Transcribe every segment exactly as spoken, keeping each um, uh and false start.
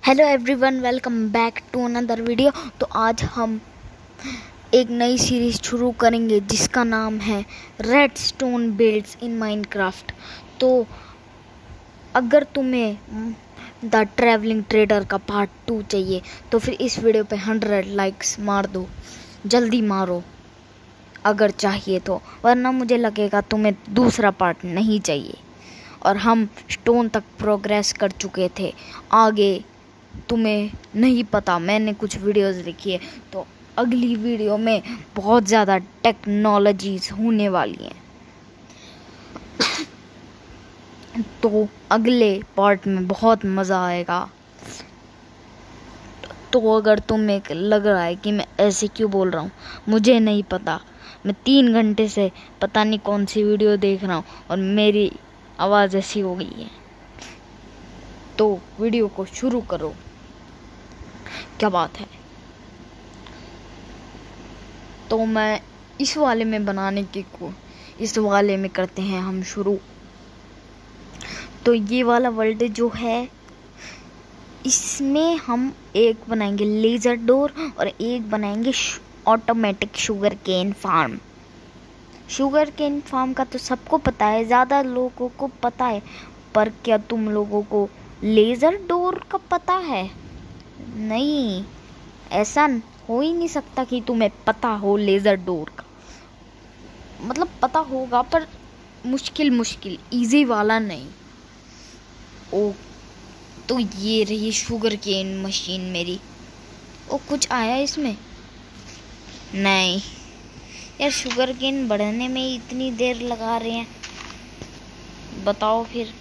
Hello everyone, welcome back to another video. तो आज हम एक नई सीरीज शुरू करेंगे जिसका नाम है रेडस्टोन बिल्ड्स इन माइनक्राफ्ट। तो अगर तुम्हें द ट्रैवलिंग ट्रेडर का पार्ट टू चाहिए तो फिर इस वीडियो पे हंड्रेड लाइक्स मार दो, जल्दी मारो अगर चाहिए तो, वरना मुझे लगेगा तुम्हें दूसरा पार्ट नहीं चाहिए। और हम स्टोन तक प्रोग्रेस कर चुके थे, आगे तुम्हें नहीं पता। मैंने कुछ वीडियोस देखी है, तो अगली वीडियो में बहुत ज़्यादा टेक्नोलॉजीज होने वाली हैं। तो अगले पार्ट में बहुत मज़ा आएगा। तो अगर तुम्हें लग रहा है कि मैं ऐसे क्यों बोल रहा हूँ, मुझे नहीं पता। मैं तीन घंटे से पता नहीं कौन सी वीडियो देख रहा हूँ और मेरी आवाज़ ऐसी हो गई है। तो वीडियो को शुरू करो, क्या बात है। तो मैं इस वाले में बनाने की को इस वाले में करते हैं हम शुरू। तो ये वाला वर्ल्ड जो है, इसमें हम एक बनाएंगे लेजर डोर और एक बनाएंगे automatic sugar cane farm. Sugar cane farm का तो सबको पता है, ज़्यादा लोगों को पता है, पर क्या तुम लोगों को लेज़र डोर का पता है? नहीं, ऐसा हो ही नहीं सकता कि तुम्हें पता हो लेज़र डोर का। मतलब पता होगा पर मुश्किल मुश्किल इजी वाला नहीं। ओ, तो ये रही शुगर केन मशीन मेरी। ओ, कुछ आया इसमें? नहीं यार, शुगर केन बढ़ने में इतनी देर लगा रहे हैं, बताओ फिर।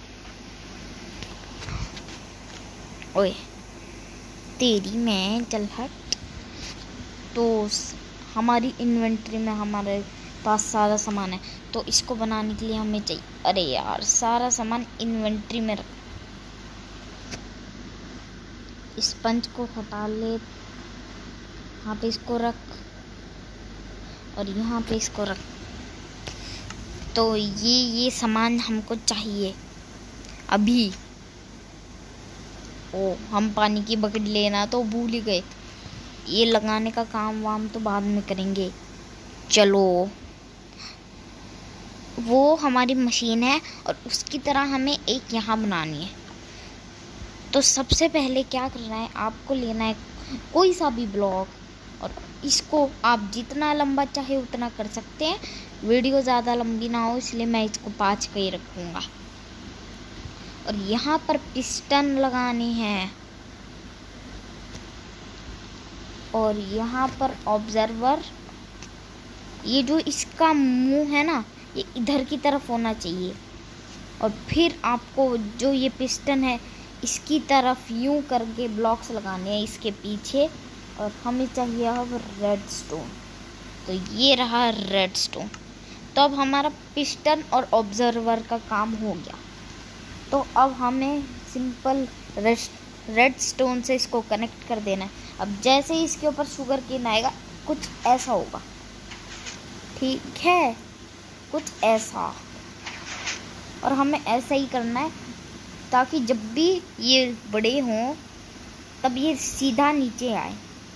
ओए तेरी मैं, चल हट। तो हमारी इन्वेंट्री में हमारे पास सारा सामान है, तो इसको बनाने के लिए हमें चाहिए, अरे यार सारा सामान इन्वेंट्री में रख। इस पंच को हटा ले, यहाँ पे इसको रख और यहाँ पे इसको रख। तो ये ये सामान हमको चाहिए अभी। ओ, हम पानी की बकेट लेना तो भूल ही गए। ये लगाने का काम वाम तो बाद में करेंगे। चलो, वो हमारी मशीन है और उसकी तरह हमें एक यहाँ बनानी है। तो सबसे पहले क्या करना है, आपको लेना है कोई सा भी ब्लॉक और इसको आप जितना लंबा चाहे उतना कर सकते हैं। वीडियो ज़्यादा लंबी ना हो इसलिए मैं इसको पाँच का ही रखूँगा। और यहाँ पर पिस्टन लगाने हैं और यहाँ पर ऑब्जर्वर। ये जो इसका मुंह है ना, ये इधर की तरफ होना चाहिए। और फिर आपको जो ये पिस्टन है इसकी तरफ यूं करके ब्लॉक्स लगाने हैं इसके पीछे। और हमें चाहिए अब रेडस्टोन। तो ये रहा रेडस्टोन। तो अब हमारा पिस्टन और ऑब्जर्वर का काम हो गया। तो अब हमें सिंपल रेडस्टोन से इसको कनेक्ट कर देना है। अब जैसे ही इसके ऊपर शुगर केन आएगा कुछ ऐसा होगा, ठीक है, कुछ ऐसा। और हमें ऐसा ही करना है ताकि जब भी ये बड़े हों तब ये सीधा नीचे आए।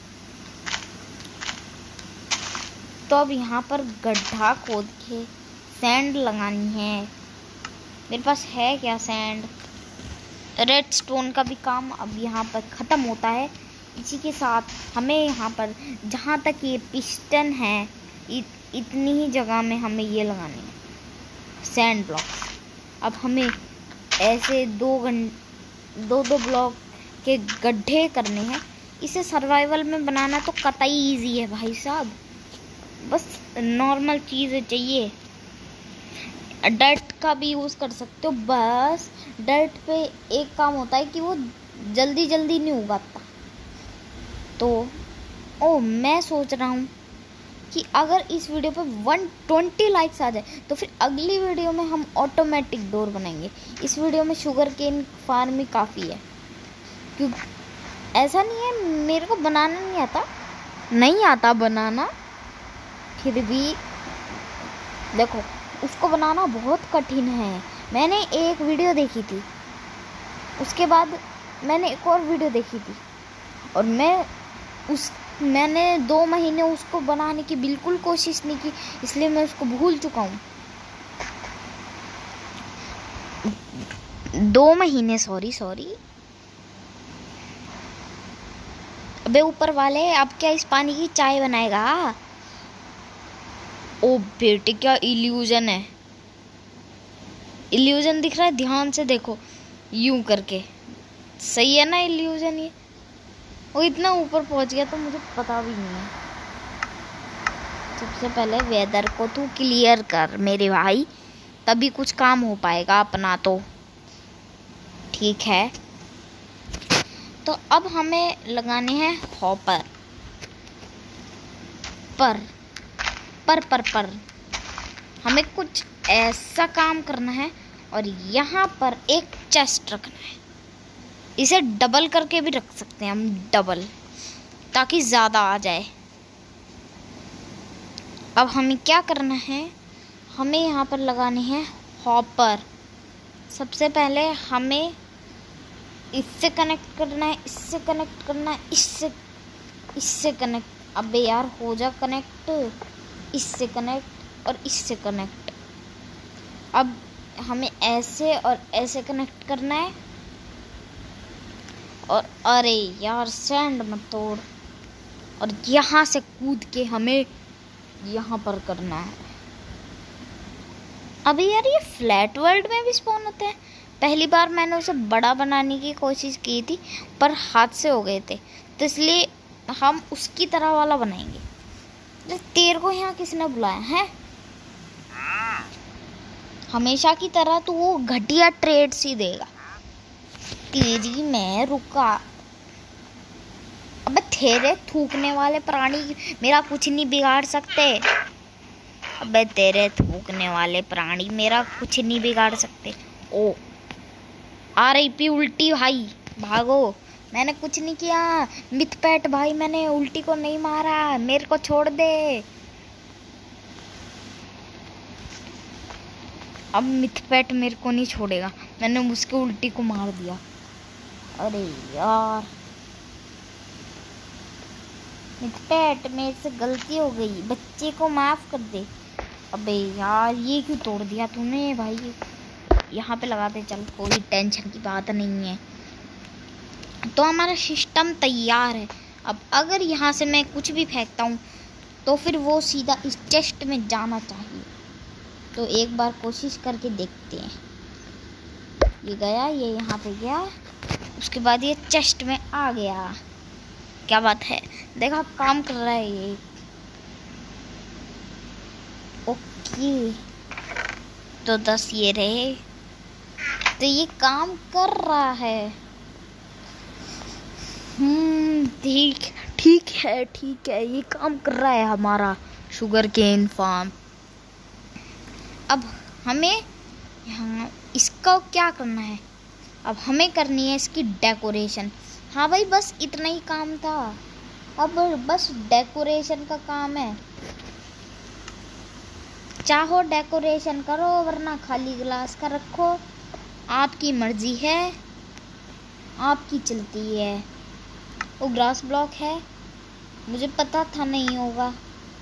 तो अब यहाँ पर गड्ढा खोद के सैंड लगानी है। मेरे पास है क्या सैंड? रेडस्टोन का भी काम अब यहाँ पर ख़त्म होता है। इसी के साथ हमें यहाँ पर जहाँ तक ये पिस्टन है, इत, इतनी ही जगह में हमें ये लगाने हैं सैंड ब्लॉक। अब हमें ऐसे दो गन दो दो ब्लॉक के गड्ढे करने हैं। इसे सर्वाइवल में बनाना तो कतई इजी है भाई साहब, बस नॉर्मल चीज़ें चाहिए। डर्ट का भी यूज़ कर सकते हो, बस डर्ट पे एक काम होता है कि वो जल्दी जल्दी नहीं उगाता। तो ओ, मैं सोच रहा हूँ कि अगर इस वीडियो पे वन ट्वेंटी लाइक्स आ जाए तो फिर अगली वीडियो में हम ऑटोमेटिक डोर बनाएंगे। इस वीडियो में शुगर केन फार्म ही काफ़ी है, क्योंकि ऐसा नहीं है मेरे को बनाना नहीं आता, नहीं आता बनाना, फिर भी देखो उसको बनाना बहुत कठिन है। मैंने एक वीडियो देखी थी, उसके बाद मैंने एक और वीडियो देखी थी और मैं उस मैंने दो महीने उसको बनाने की बिल्कुल कोशिश नहीं की, इसलिए मैं उसको भूल चुका हूँ। दो महीने सॉरी सॉरी अबे ऊपर वाले, अब क्या इस पानी की चाय बनाएगा? ओ बेटे क्या इल्यूजन है, इल्यूजन दिख रहा है, ध्यान से देखो यूं करके, सही है ना इल्यूजन? ये वो इतना ऊपर पहुंच गया तो मुझे पता भी नहीं है। सबसे पहले वेदर को तू क्लियर कर मेरे भाई, तभी कुछ काम हो पाएगा अपना तो, ठीक है? तो अब हमें लगाने हैं हॉपर पर पर पर पर हमें कुछ ऐसा काम करना है और यहाँ पर एक चेस्ट रखना है। इसे डबल करके भी रख सकते हैं हम, डबल, ताकि ज़्यादा आ जाए। अब हमें क्या करना है, हमें यहाँ पर लगाने हैं हॉपर। सबसे पहले हमें इससे कनेक्ट करना है, इससे कनेक्ट करना है, इससे इससे कनेक्ट। अबे यार हो जा कनेक्ट, इससे कनेक्ट और इससे कनेक्ट। अब हमें ऐसे और ऐसे कनेक्ट करना है। और अरे यार सैंड मत तोड़, और यहाँ से कूद के हमें यहाँ पर करना है। अबे यार ये फ्लैट वर्ल्ड में भी स्पॉन होते हैं। पहली बार मैंने उसे बड़ा बनाने की कोशिश की थी पर हाथ से हो गए थे, तो इसलिए हम उसकी तरह वाला बनाएंगे। तेरे को यहाँ किसने बुलाया है? हमेशा की तरह तो वो घटिया ट्रेड ही देगा। तेजी में रुका। अबे तेरे थूकने वाले प्राणी मेरा कुछ नहीं बिगाड़ सकते। अबे तेरे थूकने वाले प्राणी मेरा कुछ नहीं बिगाड़ सकते। ओ आ रही पी उल्टी भाई, भागो। मैंने कुछ नहीं किया मिथपैट भाई, मैंने उल्टी को नहीं मारा, मेरे को छोड़ दे। अब मिथपैट मेरे को नहीं छोड़ेगा, मैंने उसके उल्टी को मार दिया। अरे यार मिथपैट मेरे से गलती हो गई, बच्चे को माफ कर दे। अबे यार ये क्यों तोड़ दिया तूने भाई? यहाँ पे लगाते चल, कोई टेंशन की बात नहीं है। तो हमारा सिस्टम तैयार है। अब अगर यहाँ से मैं कुछ भी फेंकता हूँ तो फिर वो सीधा इस चेस्ट में जाना चाहिए। तो एक बार कोशिश करके देखते हैं। ये गया, ये यहाँ पे गया, उसके बाद ये चेस्ट में आ गया। क्या बात है, देखा काम कर रहा है ये। ओके तो दस ये रहे, तो ये काम कर रहा है। हम्म ठीक ठीक है ठीक है ये काम कर रहा है हमारा शुगर केन फार्म। अब हमें यहाँ इसका क्या करना है, अब हमें करनी है इसकी डेकोरेशन। हाँ भाई बस इतना ही काम था, अब बस डेकोरेशन का काम है। चाहो डेकोरेशन करो वरना खाली ग्लास का रखो, आपकी मर्जी है, आपकी चलती है। वो ग्रास ब्लॉक है, मुझे पता था नहीं होगा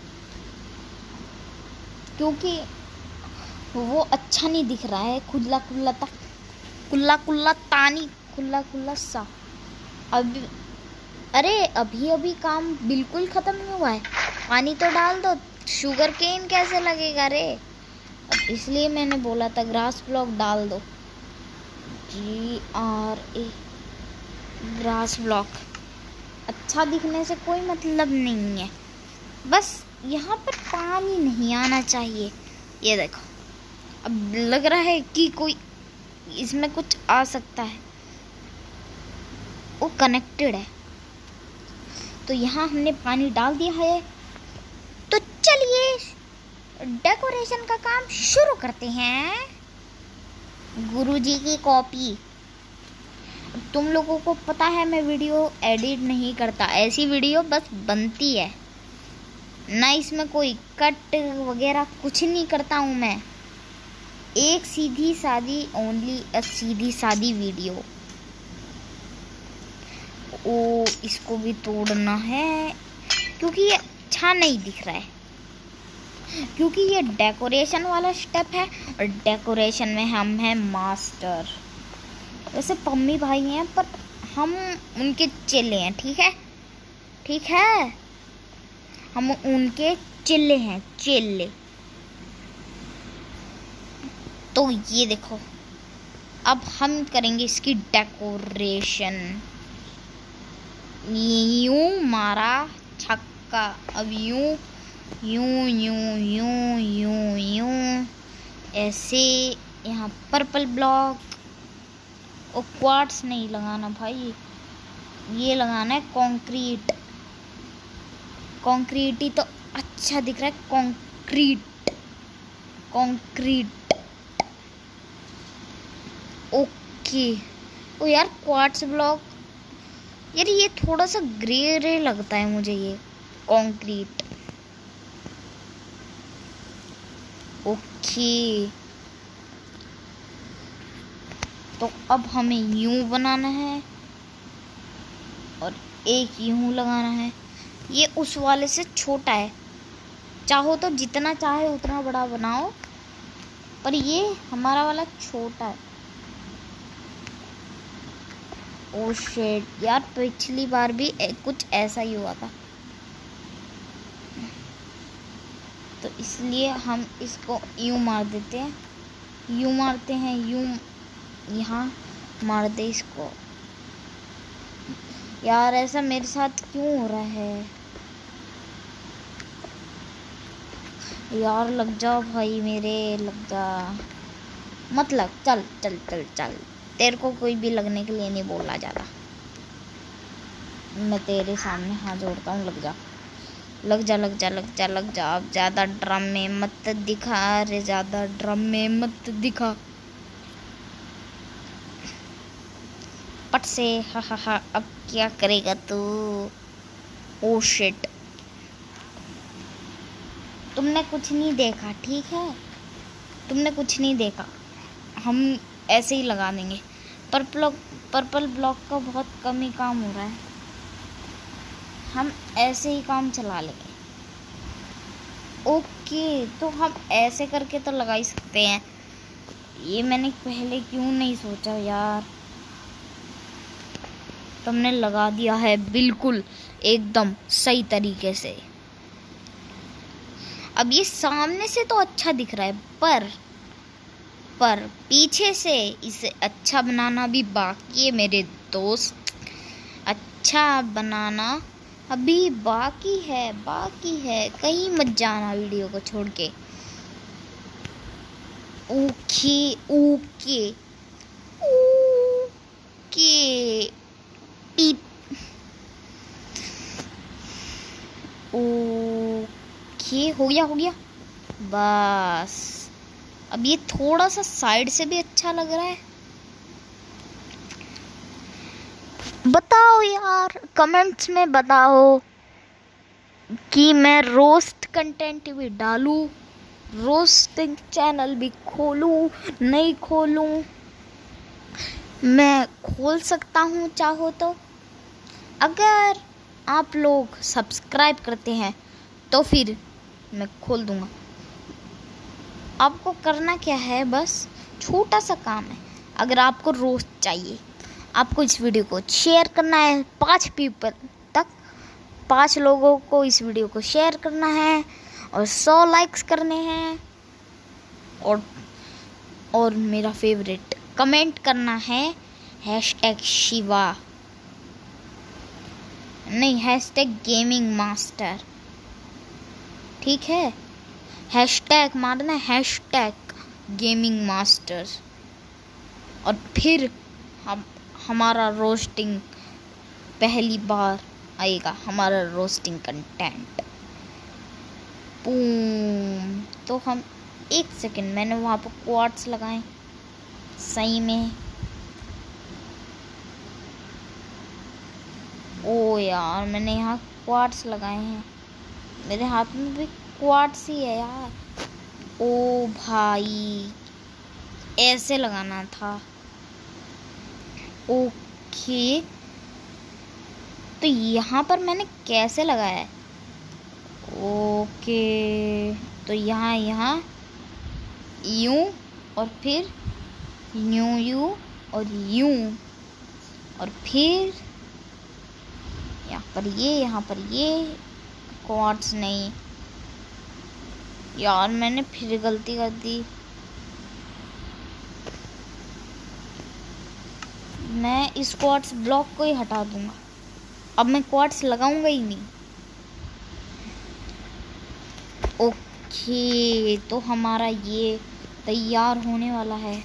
क्योंकि वो अच्छा नहीं दिख रहा है, खुला खुला था, कुल्ला कुल्ला तानी खुला खुला सा। अभी अरे अभी अभी काम बिल्कुल ख़त्म नहीं हुआ है, पानी तो डाल दो, शुगर केन कैसे लगेगा रे? अब इसलिए मैंने बोला था ग्रास ब्लॉक डाल दो, G R A grass block. अच्छा दिखने से कोई मतलब नहीं है, बस यहाँ पर पानी नहीं आना चाहिए। ये देखो अब लग रहा है कि कोई इसमें कुछ आ सकता है, वो कनेक्टेड है। तो यहाँ हमने पानी डाल दिया है, तो चलिए डेकोरेशन का काम शुरू करते हैं। गुरुजी की कॉपी। तुम लोगों को पता है मैं वीडियो एडिट नहीं करता, ऐसी वीडियो बस बनती है ना, इसमें कोई कट वगैरह कुछ नहीं करता हूँ मैं। एक सीधी सादी ओनली अ सीधी सादी वीडियो। ओ इसको भी तोड़ना है क्योंकि ये अच्छा नहीं दिख रहा है, क्योंकि ये डेकोरेशन वाला स्टेप है और डेकोरेशन में हम हैं मास्टर। वैसे पम्मी भाई हैं पर हम उनके चेले हैं, ठीक है ठीक है, हम उनके चेले हैं, चेले। तो ये देखो अब हम करेंगे इसकी डेकोरेशन। यूं मारा छक्का, अब यूं यूं यूं यूं यूं यूं ऐसे। यहाँ पर्पल ब्लॉक और क्वार्ट्स नहीं लगाना भाई, ये लगाना है कंक्रीट। कंक्रीट ही तो अच्छा दिख रहा है, कंक्रीट कंक्रीट ओके। ओ यार क्वार्ट्स ब्लॉक, यार ये थोड़ा सा ग्रे ग्रे लगता है मुझे ये कंक्रीट। ओके तो अब हमें यूं बनाना है और एक यूं लगाना है। ये उस वाले से छोटा है, चाहो तो जितना चाहे उतना बड़ा बनाओ, पर ये हमारा वाला छोटा है। ओ शिट यार, पिछली बार भी कुछ ऐसा ही हुआ था, तो इसलिए हम इसको यूं मार देते हैं, यूं मारते हैं, यूं यहाँ मार दे इसको। यार ऐसा मेरे साथ क्यों हो रहा है यार, लग जाओ भाई मेरे, लग जा, मत लग, चल चल चल चल, तेरे को कोई भी लगने के लिए नहीं बोला जाता, मैं तेरे सामने हाथ जोड़ता हूँ, लग जा लग जा लग जा लग जा लग जा। अब ज्यादा ड्रम में मत दिखा रे, ज्यादा ड्रम में मत दिखा, पट से। हा हा हा, अब क्या करेगा तू? ओ शिट, तुमने कुछ नहीं देखा, ठीक है, तुमने कुछ नहीं देखा, हम ऐसे ही लगा देंगे। पर्पल पर्पल ब्लॉक का बहुत कम ही काम हो रहा है, हम ऐसे ही काम चला लेंगे। ओके तो हम ऐसे करके तो लगा ही सकते हैं, ये मैंने पहले क्यों नहीं सोचा यार। तुमने लगा दिया है बिल्कुल एकदम सही तरीके से। अब ये सामने से तो अच्छा दिख रहा है, पर पर पीछे से इसे अच्छा बनाना भी बाकी है मेरे दोस्त, अच्छा बनाना अभी बाकी है, बाकी है, कहीं मत जाना वीडियो को छोड़ के। ओके ओके ओके टीप ओके, हो गया हो गया बस। अब ये थोड़ा सा साइड से भी अच्छा लग रहा है। बताओ यार कमेंट्स में बताओ कि मैं रोस्ट कंटेंट भी डालूं, रोस्टिंग चैनल भी खोलूं नहीं खोलूं। मैं खोल सकता हूं चाहो तो, अगर आप लोग सब्सक्राइब करते हैं तो फिर मैं खोल दूंगा। आपको करना क्या है, बस छोटा सा काम है। अगर आपको रोस्ट चाहिए, आपको इस वीडियो को शेयर करना है पांच पीपल तक, पांच लोगों को इस वीडियो को शेयर करना है और सौ लाइक्स करने हैं, और और मेरा फेवरेट कमेंट करना है हैशटैग शिवा, नहीं हैशटैग गेमिंग मास्टर, ठीक है, हैशटैग मारना है, हैशटैग गेमिंग मास्टर, और फिर हम हमारा रोस्टिंग पहली बार आएगा, हमारा रोस्टिंग कंटेंट। बूम, तो हम एक सेकंड, मैंने वहाँ पर क्वार्ट्स लगाए सही में। ओ यार मैंने यहाँ क्वार्ट्स लगाए हैं, मेरे हाथ में भी क्वार्ट्स ही है यार। ओ भाई ऐसे लगाना था। ओके तो यहाँ पर मैंने कैसे लगाया है? ओके, तो यहाँ यहाँ यूं और फिर यूं यूं और यूं और फिर यहाँ पर ये, यहाँ पर ये क्वार्ट्स नहीं यार, मैंने फिर गलती कर दी। मैं इस क्वार्ट्स ब्लॉक को ही हटा दूंगा, अब मैं क्वार्ट्स लगाऊंगा ही नहीं। ओके, तो हमारा ये तैयार होने वाला है।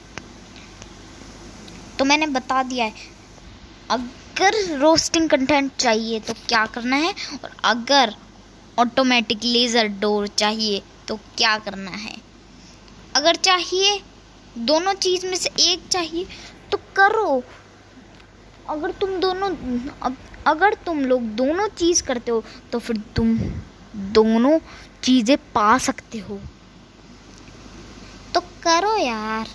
तो मैंने बता दिया है, अगर रोस्टिंग कंटेंट चाहिए तो क्या करना है, और अगर ऑटोमेटिक लेज़र डोर चाहिए तो क्या करना है। अगर चाहिए दोनों चीज़ में से एक चाहिए तो करो। अगर तुम दोनों अगर तुम लोग दोनों चीज़ करते हो तो फिर तुम दोनों चीज़ें पा सकते हो। तो करो यार।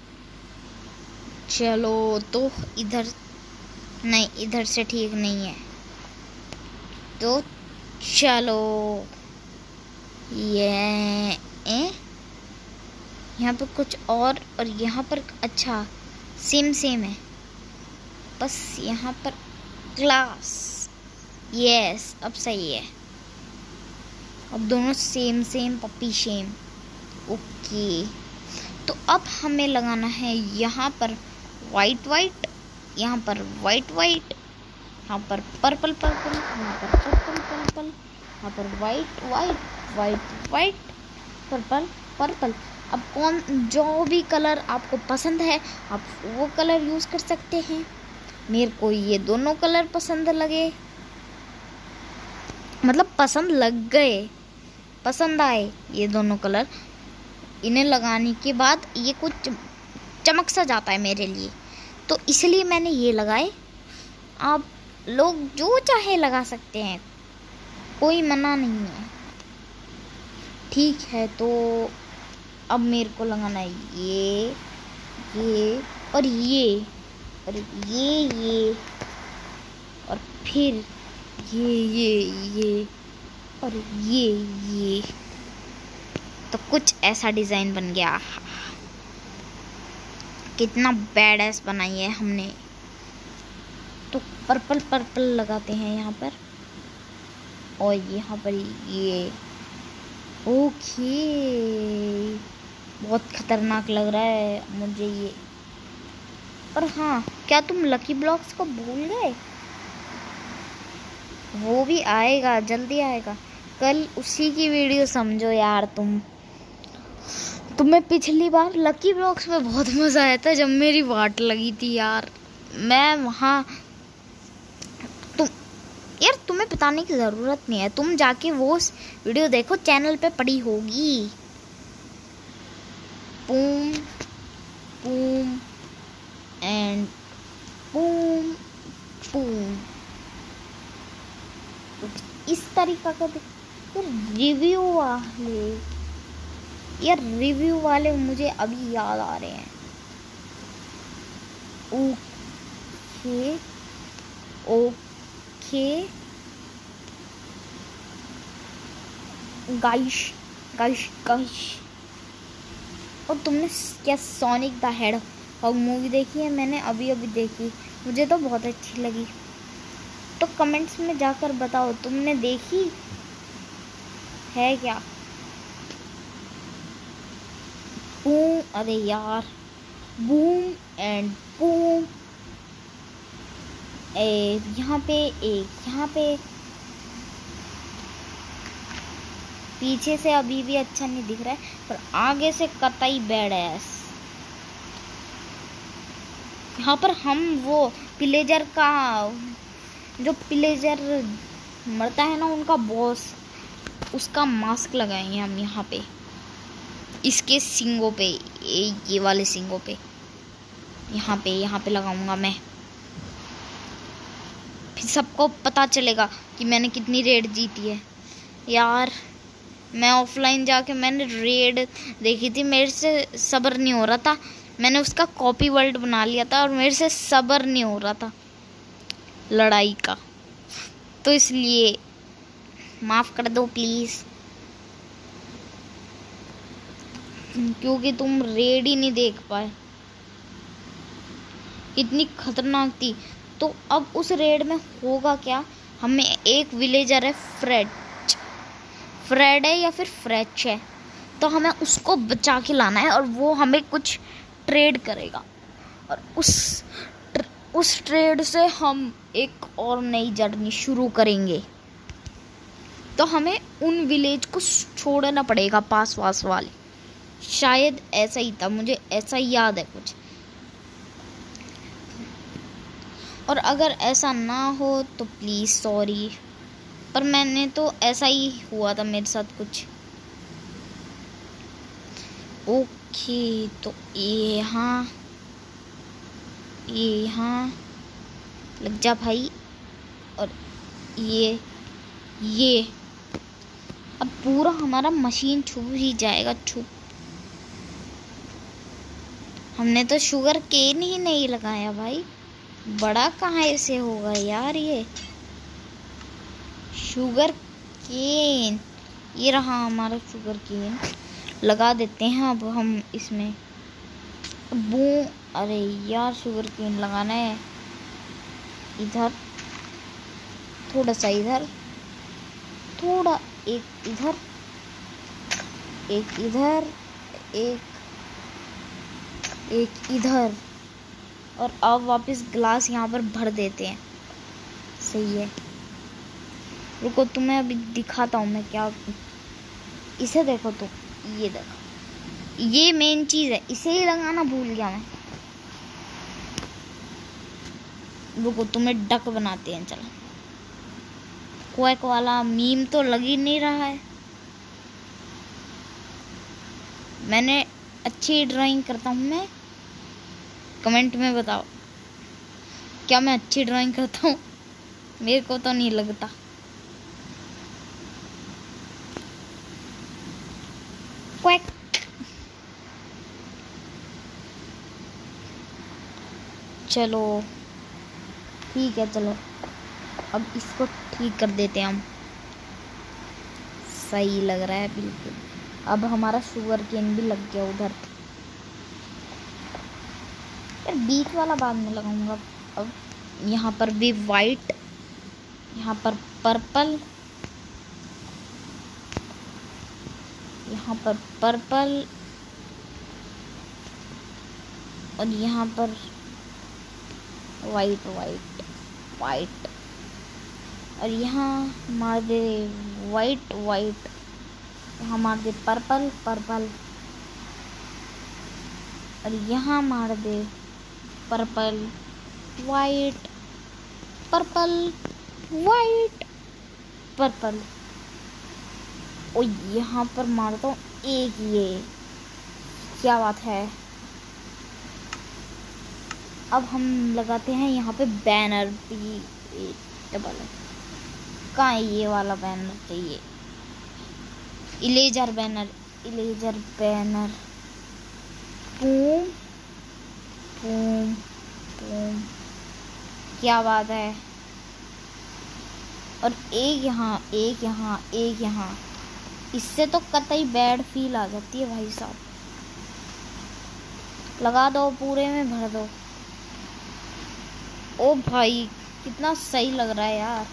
चलो, तो इधर नहीं, इधर से ठीक नहीं है, तो चलो ये ए? यहाँ पर कुछ और और यहाँ पर अच्छा सेम सेम है, बस यहाँ पर क्लास। यस, अब सही है, अब दोनों same same puppy shame. Okay, तो अब हमें लगाना है यहाँ पर वाइट वाइट, यहाँ पर वाइट वाइट, यहाँ पर पर्पल पर्पल, यहाँ पर पर्पल पर्पल, यहाँ पर white white white white purple purple. अब कौन जो भी कलर आपको पसंद है आप वो कलर यूज़ कर सकते हैं। मेरे को ये दोनों कलर पसंद लगे, मतलब पसंद लग गए, पसंद आए ये दोनों कलर। इन्हें लगाने के बाद ये कुछ चमक सा जाता है मेरे लिए, तो इसलिए मैंने ये लगाए। आप लोग जो चाहे लगा सकते हैं, कोई मना नहीं है, ठीक है। तो अब मेरे को लगाना है ये ये और ये और ये ये और फिर ये ये ये और ये ये, तो कुछ ऐसा डिज़ाइन बन गया। कितना बैडएस बनाई है हमने। तो पर्पल पर्पल लगाते हैं यहाँ पर, और यहाँ पर ये। ओके, बहुत खतरनाक लग रहा है मुझे ये। पर हाँ, क्या तुम लकी ब्लॉक्स को भूल गए? वो भी आएगा, जल्दी आएगा। कल उसी की वीडियो समझो यार तुम। तुम्हें पिछली बार लकी ब्लॉक्स में बहुत मज़ा आया था जब मेरी वाट लगी थी यार। मैं वहाँ तुम यार तुम्हें बताने की ज़रूरत नहीं है, तुम जाके वो वीडियो देखो, चैनल पे पड़ी होगी। Boom boom and boom boom, इस तरीका का रिव्यू वाले यार रिव्यू वाले मुझे अभी याद आ रहे हैं। Okay okay guys guys guys, और तुमने क्या सोनिक द हेडहॉग मूवी देखी है? मैंने अभी अभी देखी, मुझे तो बहुत अच्छी लगी। तो कमेंट्स में जाकर बताओ तुमने देखी है क्या? बूम, अरे यार, बूम एंड बूम। ए यहाँ पे एक, यहाँ पे पीछे से अभी भी अच्छा नहीं दिख रहा है, पर आगे से कतई बैडएस। यहाँ पर हम वो पिलेजर का, जो पिलेजर मरता है ना उनका बॉस, उसका मास्क लगाएंगे हम यहाँ पे, इसके सींगों पे, ये ये वाले सींगों पे, यहाँ पे यहाँ पे लगाऊंगा मैं। फिर सबको पता चलेगा कि मैंने कितनी रेड जीती है। यार मैं ऑफलाइन जाके मैंने रेड देखी थी, मेरे से सब्र नहीं हो रहा था। मैंने उसका कॉपी वर्ल्ड बना लिया था और मेरे से सब्र नहीं हो रहा था लड़ाई का। तो इसलिए माफ कर दो प्लीज, क्योंकि तुम रेड ही नहीं देख पाए, इतनी खतरनाक थी। तो अब उस रेड में होगा क्या, हमें एक विलेजर है फ्रेड फ्रेड है या फिर फ्रेच है, तो हमें उसको बचा के लाना है और वो हमें कुछ ट्रेड करेगा और उस उस ट्रेड से हम एक और नई जर्नी शुरू करेंगे। तो हमें उन विलेज को छोड़ना पड़ेगा पास पास वाले, शायद ऐसा ही था, मुझे ऐसा ही याद है कुछ। और अगर ऐसा ना हो तो प्लीज़ सॉरी, पर मैंने तो ऐसा ही हुआ था मेरे साथ कुछ। ओके, तो ये यहाँ ये यहाँ लग जा भाई, और ये ये अब पूरा हमारा मशीन छुप ही जाएगा, छुप। हमने तो शुगर केन ही नहीं लगाया भाई, बड़ा कहाँ से होगा यार ये शुगर केन। ये रहा हमारा शुगर केन, लगा देते हैं अब हम इसमें बू। अरे यार शुगर केन लगाना है, इधर थोड़ा सा, इधर थोड़ा, एक इधर एक इधर एक एक इधर, और अब वापस ग्लास यहाँ पर भर देते हैं। सही है, रुको तुम्हें अभी दिखाता हूँ मैं क्या। इसे देखो तो, ये देखो, ये मेन चीज है, इसे ही लगाना भूल गया मैं। रुको तुम्हें डक बनाते हैं, चलो। क्वैक वाला मीम तो लग ही नहीं रहा है। मैंने अच्छी ड्राइंग करता हूँ मैं, कमेंट में बताओ क्या मैं अच्छी ड्राइंग करता हूँ, मेरे को तो नहीं लगता। क्वैक, चलो ठीक है, चलो अब इसको ठीक कर देते हैं हम। सही लग रहा है बिल्कुल। अब हमारा शुगर केन भी लग गया उधर। यार बीच वाला बाद में लगाऊंगा। अब यहाँ पर भी वाइट, यहाँ पर पर्पल, यहाँ पर पर्पल, और यहाँ पर वाइट वाइट वाइट, और यहाँ मार दे वाइट वाइट, यहाँ मार दे पर्पल पर्पल, और यहाँ मार दे purple white purple white purple. और यहाँ पर मारता हूँ एक, ये क्या बात है। अब हम लगाते हैं यहाँ पे बैनर भी डबल, कहाँ है ये वाला बैनर चाहिए, इलेजर बैनर, इलेजर बैनर, पूम पूम पूम, क्या बात है। और एक यहाँ, एक यहाँ, एक यहाँ, इससे तो कतई बैड फील आ जाती है भाई साहब। लगा दो, पूरे में भर दो। ओ भाई कितना सही लग रहा है यार।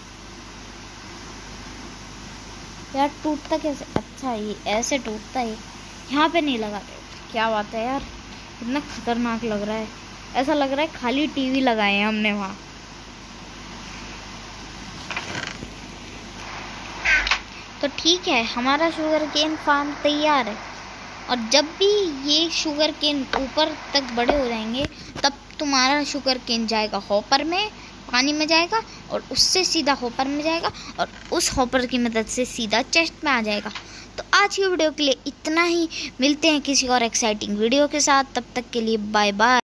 यार टूटता कैसे, अच्छा ये ऐसे टूटता है, यहाँ पे नहीं लगाते। क्या बात है यार, कितना खतरनाक लग रहा है। ऐसा लग रहा है खाली टीवी लगाए हैं हमने वहाँ। तो ठीक है, हमारा शुगर केन फार्म तैयार है। और जब भी ये शुगर केन ऊपर तक बड़े हो जाएंगे, तब तुम्हारा शुगर केन जाएगा हॉपर में, पानी में जाएगा, और उससे सीधा हॉपर में जाएगा, और उस हॉपर की मदद से सीधा चेस्ट में आ जाएगा। तो आज की वीडियो के लिए इतना ही, मिलते हैं किसी और एक्साइटिंग वीडियो के साथ, तब तक के लिए बाय बाय।